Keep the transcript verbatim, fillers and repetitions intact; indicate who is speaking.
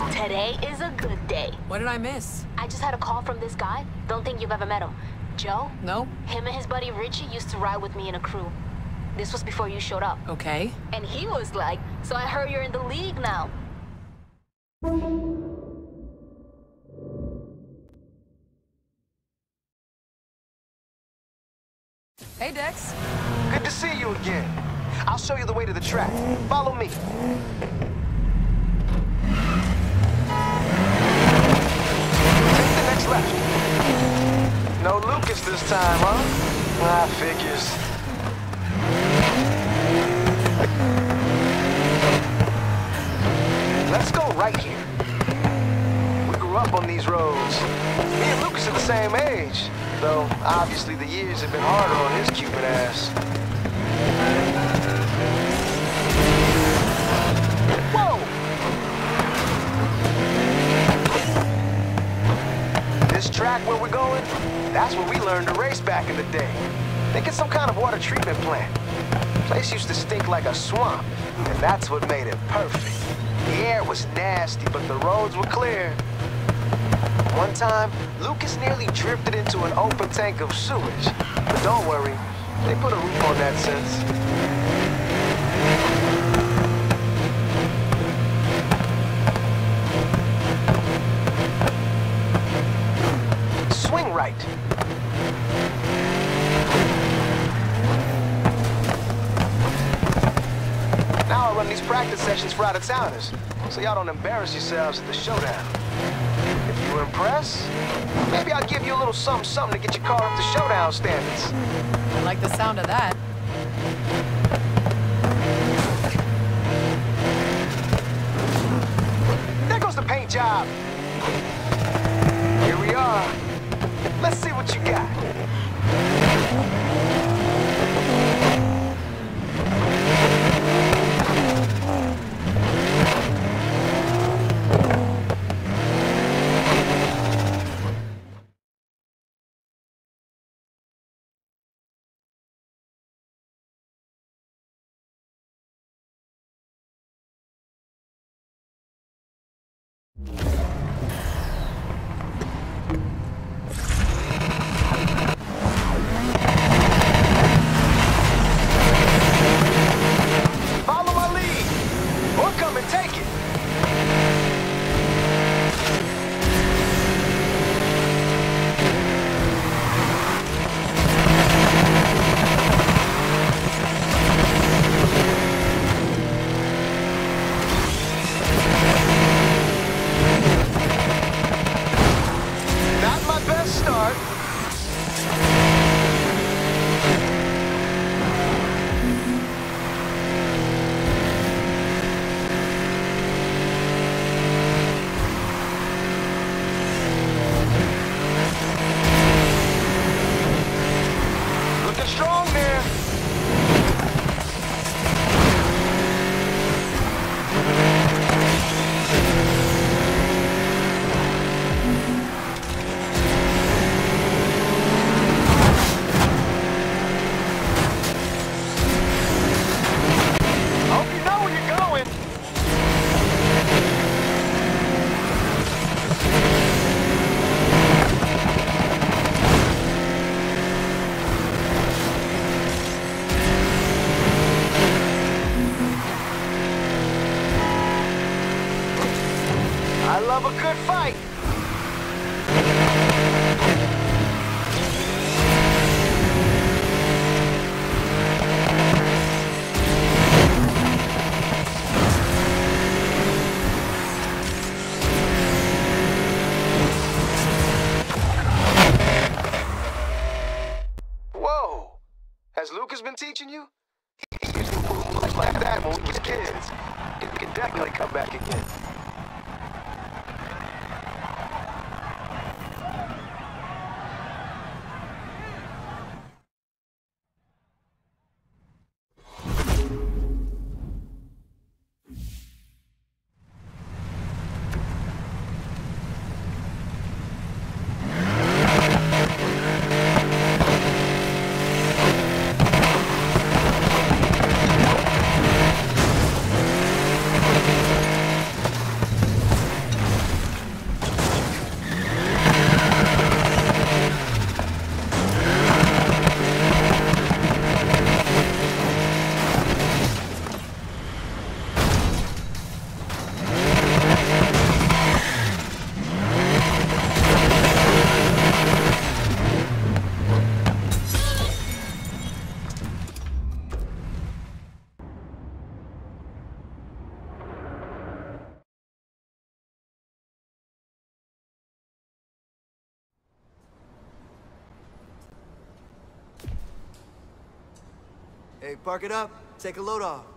Speaker 1: Today is a good day.
Speaker 2: What did I miss?
Speaker 1: I just had a call from this guy. Don't think you've ever met him. Joe?
Speaker 2: No.
Speaker 1: Him and his buddy Richie used to ride with me in a crew. This was before you showed up.
Speaker 2: Okay.
Speaker 1: And he was like, so I heard you're in the league now.
Speaker 2: Hey, Dex.
Speaker 3: Good to see you again. I'll show you the way to the track. Follow me. Take the next left. No Lucas this time, huh? Ah, figures. Let's go right here. We grew up on these roads. Me and Lucas are the same age, though obviously the years have been harder on his Cupid ass. Whoa! This track where we're going, that's where we learned to race back in the day. Think it's some kind of water treatment plant. Place used to stink like a swamp, and that's what made it perfect. The air was nasty, but the roads were clear. One time, Lucas nearly drifted into an open tank of sewage. But don't worry, they put a roof on that since. Swing right. Now I run these practice sessions for out-of-towners, so y'all don't embarrass yourselves at the showdown. If you impress, maybe I'll give you a little something something to get your car up to showdown standards.
Speaker 2: I like the sound of that.
Speaker 3: There goes the paint job. Here we are. Let's see what you got. Follow my lead, or come and take it. Not my best start. Looking strong there. Hope you know where you're going. I love a good fight. Whoa! Has Lucas been teaching you? He used to move like that when we was kids. He can definitely come back again.
Speaker 4: Hey, park it up. Take a load off.